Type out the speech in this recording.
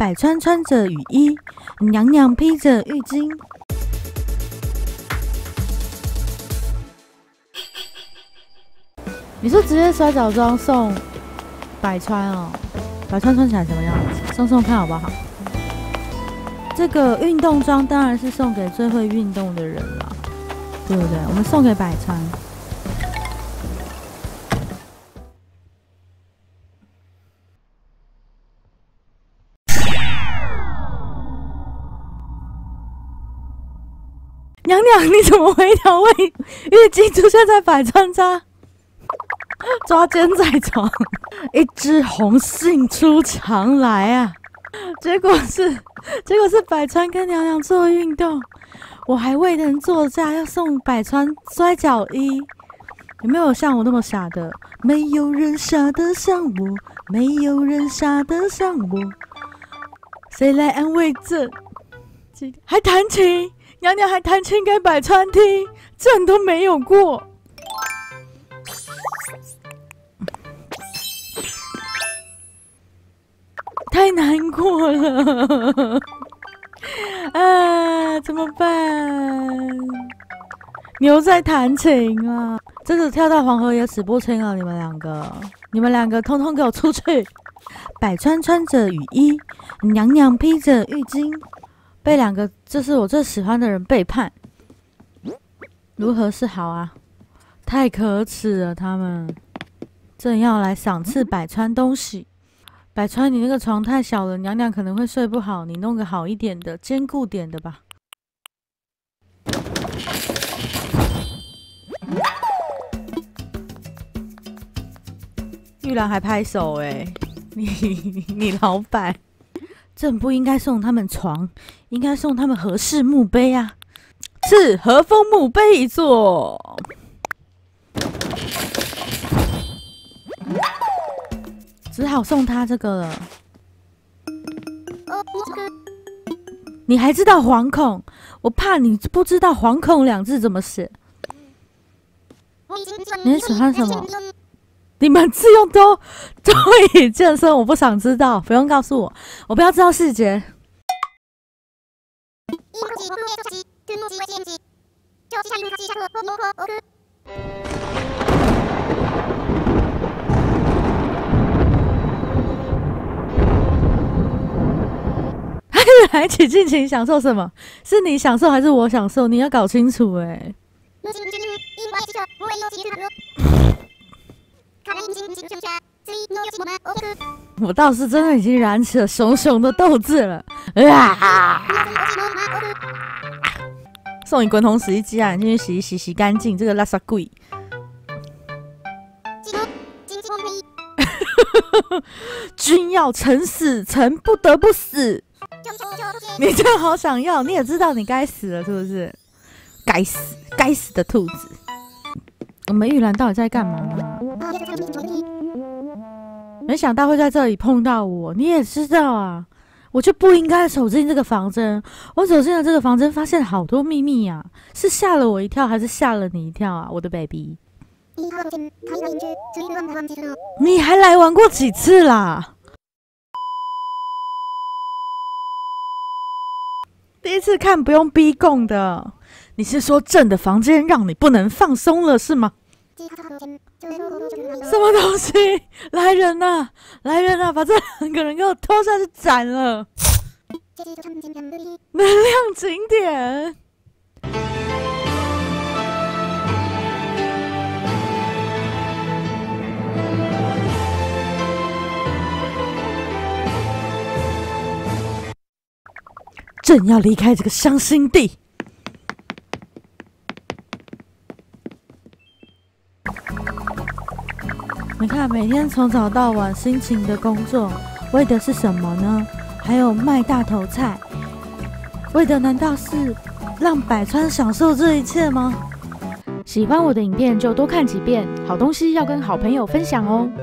百川穿着雨衣，娘娘披着浴巾。你说职业摔跤装送百川哦？百川穿起来什么样子？送送看好不好？这个运动装当然是送给最会运动的人啦，对不对？我们送给百川。娘娘，你怎么会一条浴巾出现在百川家？抓奸在床，一只红杏出墙来啊！结果是百川跟娘娘做运动，我还未能作嫁，要送百川摔跤衣。有没有像我那么傻的？没有人傻得像我，没有人傻得像我。谁来安慰朕？还弹琴，娘娘还弹琴给百川听，朕都没有过。太难过了，啊，怎么办？牛在弹琴啊！真的跳到黄河也死不清了，你们两个通通给我出去！百川穿着雨衣，娘娘披着浴巾，被两个就是我最喜欢的人背叛，如何是好啊？太可耻了，他们正要来赏赐百川东西。百川，你那个床太小了，娘娘可能会睡不好，你弄个好一点的、坚固点的吧。玉兰还拍手你老板，朕不应该送他们床，应该送他们和氏墓碑啊！是和风墓碑一座。只好送他这个了。你还知道惶恐？我怕你不知道惶恐两字怎么写。你喜欢什么？你们字用都以健身，我不想知道，不用告诉我，我不要知道细节。来一起尽情享受什么？是你享受还是我享受？你要搞清楚我倒是真的已经燃起了熊熊的斗志了。送你滚筒洗衣机啊，你进去洗洗干净这个垃圾鬼。君要臣死，臣不得不死。你真的好想要，你也知道你该死了，是不是？该死的兔子！我们玉兰到底在干嘛呢？没想到会在这里碰到我，你也知道啊，我就不应该走进这个房间。我走进了这个房间，发现好多秘密啊，是吓了我一跳，还是吓了你一跳啊，我的 baby？ 你还来玩过几次啦？第一次看不用逼供的，你是说朕的房间让你不能放松了是吗？什么东西？来人啊！来人啊！把这两个人给我拖下去斩了！能量景点。朕要离开这个伤心地。你看，每天从早到晚辛勤的工作，为的是什么呢？还有卖大头菜，为的难道是让百川享受这一切吗？喜欢我的影片就多看几遍，好东西要跟好朋友分享哦。